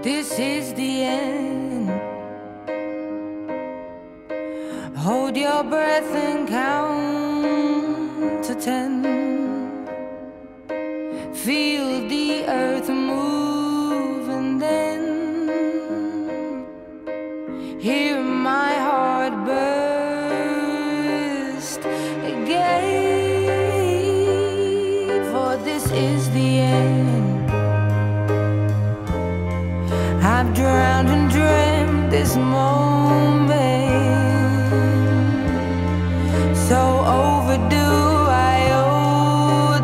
This is the end. Hold your breath and count to 10. Feel the earth move and then hear my heart burst again. For this is the end. I've drowned and dreamt this moment, so overdue I owe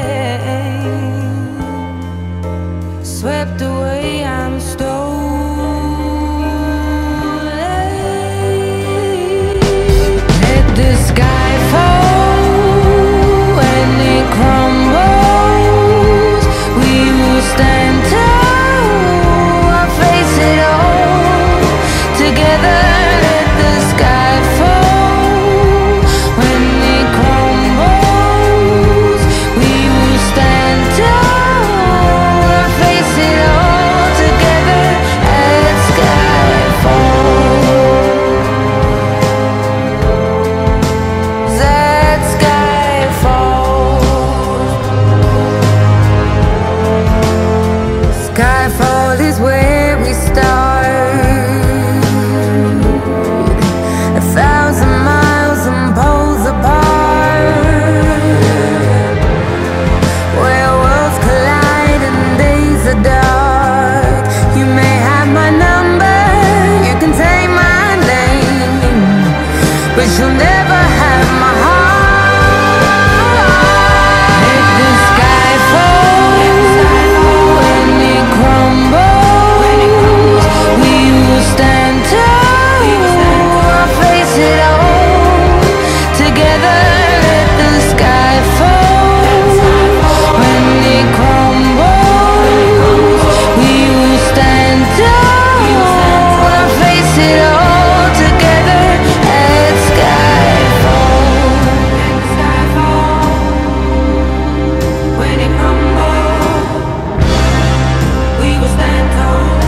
them. Swept away, I'm stolen. Let the sky fall when it crumbles. We will stand tall. Together, let the sky fall. When it crumbles, we will stand tall and face it all together at Skyfall. At Skyfall. Skyfall is where we start. 1,000 miles and poles apart, where worlds collide and days are dark. You may have my number, you can take my name, but you'll never have my heart. Let the sky fall when it crumbles. We will stand tall. Face it all together, let the sky fall. When it crumbles, we will stand tall and face it all together at Skyfall. When it crumbles, we will stand tall.